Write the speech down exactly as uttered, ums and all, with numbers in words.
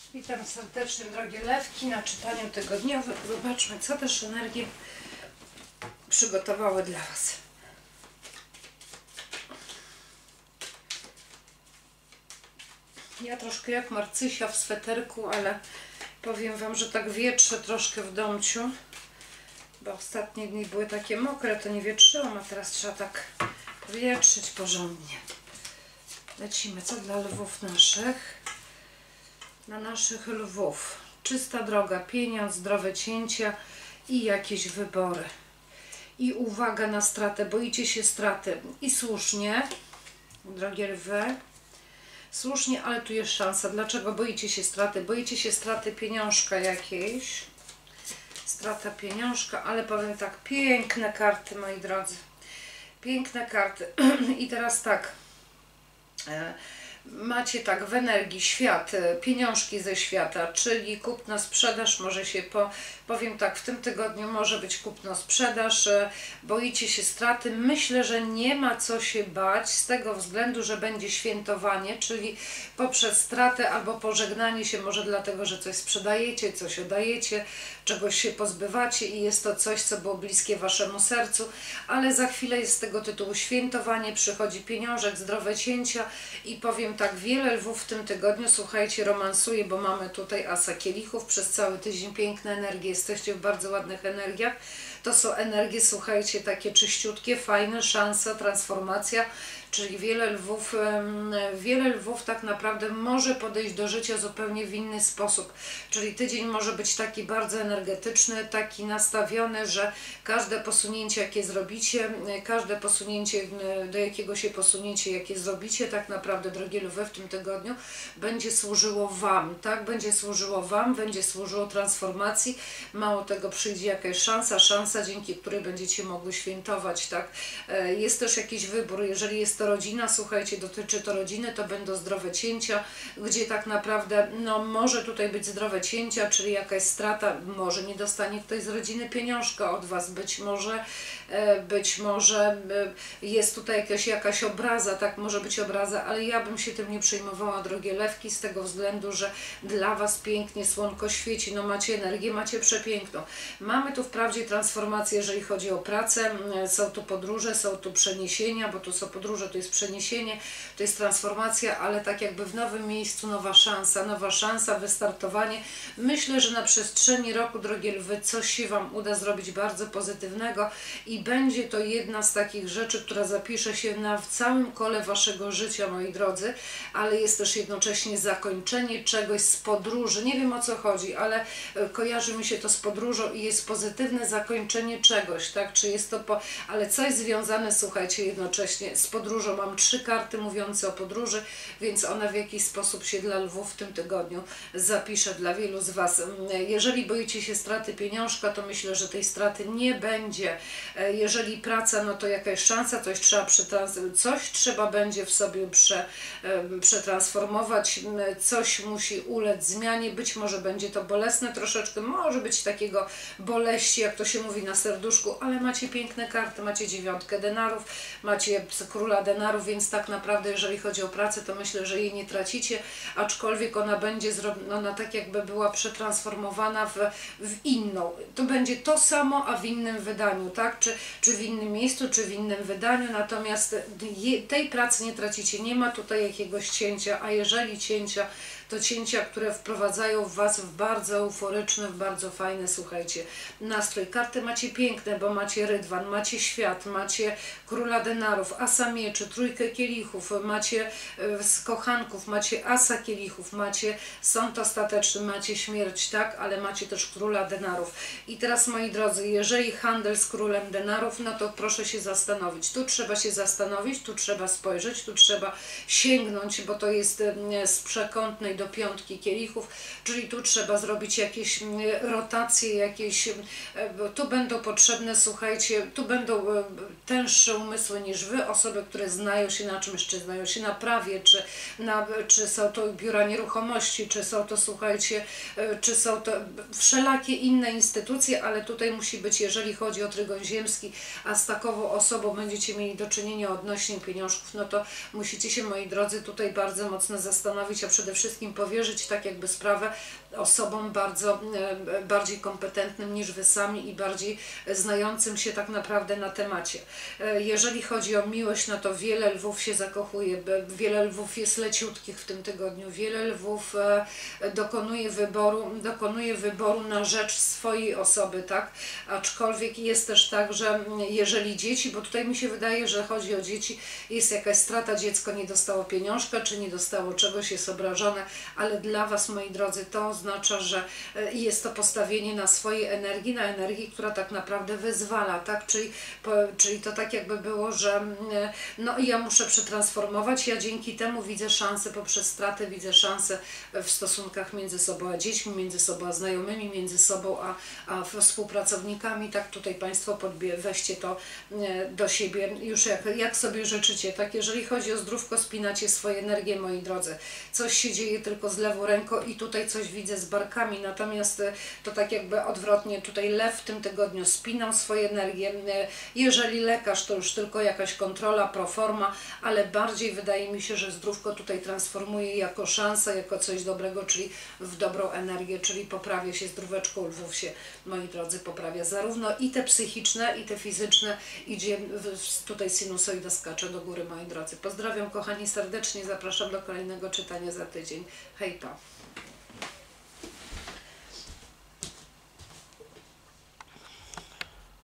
Witam serdecznie, drogie lewki, na czytaniu tygodniowym. Zobaczmy, co też energie przygotowały dla Was. Ja troszkę jak Marcysia w sweterku, ale powiem Wam, że tak wietrzę troszkę w domciu, bo ostatnie dni były takie mokre, to nie wietrzyłam, a teraz trzeba tak wietrzyć porządnie. Lecimy, co dla lwów naszych? Na naszych lwów. Czysta droga, pieniądz, zdrowe cięcia i jakieś wybory. I uwaga na stratę, boicie się straty. I słusznie, drogie lwy, słusznie, ale tu jest szansa. Dlaczego boicie się straty? Boicie się straty pieniążka jakiejś. Strata pieniążka, ale powiem tak, piękne karty, moi drodzy. Piękne karty. I teraz tak. Macie tak w energii świat, pieniążki ze świata, czyli kupno, sprzedaż, może się, po, powiem tak, w tym tygodniu może być kupno, sprzedaż, boicie się straty. Myślę, że nie ma co się bać z tego względu, że będzie świętowanie, czyli poprzez stratę albo pożegnanie się, może dlatego, że coś sprzedajecie, coś oddajecie, czegoś się pozbywacie i jest to coś, co było bliskie Waszemu sercu, ale za chwilę jest z tego tytułu świętowanie, przychodzi pieniążek, zdrowe cięcia i powiem tak, wiele lwów w tym tygodniu, słuchajcie, romansuje, bo mamy tutaj asa kielichów, przez cały tydzień piękne energie, jesteście w bardzo ładnych energiach, to są energie, słuchajcie, takie czyściutkie, fajne, szansa, transformacja, czyli wiele lwów, wiele lwów tak naprawdę może podejść do życia zupełnie w inny sposób, czyli tydzień może być taki bardzo energetyczny, taki nastawiony, że każde posunięcie, jakie zrobicie, każde posunięcie, do jakiego się posunięcie, jakie zrobicie, tak naprawdę, drogie lwy, w tym tygodniu będzie służyło Wam, tak? Będzie służyło Wam, będzie służyło transformacji, mało tego, przyjdzie jakaś szansa, szansa, dzięki której będziecie mogły świętować, tak? Jest też jakiś wybór, jeżeli jest to rodzina, słuchajcie, dotyczy to rodziny, to będą zdrowe cięcia, gdzie tak naprawdę, no może tutaj być zdrowe cięcia, czyli jakaś strata, może nie dostanie ktoś z rodziny pieniążka od Was, być może, być może jest tutaj jakaś, jakaś obraza, tak, może być obraza, ale ja bym się tym nie przejmowała, drogie lewki, z tego względu, że dla Was pięknie słonko świeci, no macie energię, macie przepiękną. Mamy tu wprawdzie transformację, jeżeli chodzi o pracę, są tu podróże, są tu przeniesienia, bo tu są podróże, to jest przeniesienie, to jest transformacja, ale tak jakby w nowym miejscu nowa szansa, nowa szansa, wystartowanie. Myślę, że na przestrzeni roku, drogie lwy, coś się Wam uda zrobić bardzo pozytywnego i będzie to jedna z takich rzeczy, która zapisze się na w całym kole Waszego życia, moi drodzy, ale jest też jednocześnie zakończenie czegoś z podróży. Nie wiem, o co chodzi, ale kojarzy mi się to z podróżą i jest pozytywne zakończenie czegoś, tak? Czy jest to, po... ale coś związane, słuchajcie, jednocześnie z podróżą. Mam trzy karty mówiące o podróży, więc ona w jakiś sposób się dla lwów w tym tygodniu zapisze dla wielu z Was. Jeżeli boicie się straty pieniążka, to myślę, że tej straty nie będzie. Jeżeli praca, no to jakaś szansa, coś trzeba, przetrans coś trzeba będzie w sobie prze, przetransformować, coś musi ulec zmianie, być może będzie to bolesne troszeczkę, może być takiego boleści, jak to się mówi na serduszku, ale macie piękne karty, macie dziewiątkę denarów, macie króla denarów, więc tak naprawdę, jeżeli chodzi o pracę, to myślę, że jej nie tracicie, aczkolwiek ona będzie ona tak jakby była przetransformowana w, w inną. To będzie to samo, a w innym wydaniu, tak? Czy, czy w innym miejscu, czy w innym wydaniu, natomiast je, tej pracy nie tracicie, nie ma tutaj jakiegoś cięcia, a jeżeli cięcia, to cięcia, które wprowadzają Was w bardzo euforyczny, w bardzo fajny, słuchajcie, nastrój. Karty macie piękne, bo macie rydwan, macie świat, macie króla denarów, asa mieczy, trójkę kielichów, macie z kochanków, macie asa kielichów, macie sąd ostateczny, macie śmierć, tak, ale macie też króla denarów. I teraz, moi drodzy, jeżeli handel z królem denarów, no to proszę się zastanowić. Tu trzeba się zastanowić, tu trzeba spojrzeć, tu trzeba sięgnąć, bo to jest z przekątnej do piątki kielichów, czyli tu trzeba zrobić jakieś rotacje, jakieś, tu będą potrzebne, słuchajcie, tu będą tęższe umysły niż Wy, osoby, które znają się na czymś, czy znają się na prawie, czy, na, czy są to biura nieruchomości, czy są to, słuchajcie, czy są to wszelakie inne instytucje, ale tutaj musi być, jeżeli chodzi o trygon ziemski, a z takową osobą będziecie mieli do czynienia odnośnie pieniążków, no to musicie się, moi drodzy, tutaj bardzo mocno zastanowić, a przede wszystkim wszystkim powierzyć tak jakby sprawę osobom bardzo, bardziej kompetentnym niż Wy sami i bardziej znającym się tak naprawdę na temacie. Jeżeli chodzi o miłość, no to wiele lwów się zakochuje, wiele lwów jest leciutkich w tym tygodniu, wiele lwów dokonuje wyboru, dokonuje wyboru na rzecz swojej osoby, tak? Aczkolwiek jest też tak, że jeżeli dzieci, bo tutaj mi się wydaje, że chodzi o dzieci, jest jakaś strata, dziecko nie dostało pieniążka, czy nie dostało czegoś, jest obrażone, ale dla Was, moi drodzy, to oznacza, że jest to postawienie na swojej energii, na energii, która tak naprawdę wyzwala, tak? Czyli, po, czyli to tak jakby było, że no ja muszę przetransformować, ja dzięki temu widzę szansę poprzez straty, widzę szansę w stosunkach między sobą a dziećmi, między sobą a znajomymi, między sobą a, a współpracownikami, tak? Tutaj Państwo podbie, weźcie to do siebie już jak, jak sobie życzycie, tak? Jeżeli chodzi o zdrówko, spinacie swoje energię, moi drodzy. Coś się dzieje tylko z lewą ręką i tutaj coś widzę z barkami, natomiast to tak jakby odwrotnie, tutaj lew w tym tygodniu spinał swoje energię. Jeżeli lekarz, to już tylko jakaś kontrola, proforma, ale bardziej wydaje mi się, że zdrówko tutaj transformuje jako szansę, jako coś dobrego, czyli w dobrą energię, czyli poprawia się zdróweczką lwów się, moi drodzy, poprawia zarówno i te psychiczne, i te fizyczne, idzie tutaj sinusoida skacze do góry, moi drodzy. Pozdrawiam kochani serdecznie, zapraszam do kolejnego czytania za tydzień. Hej pa!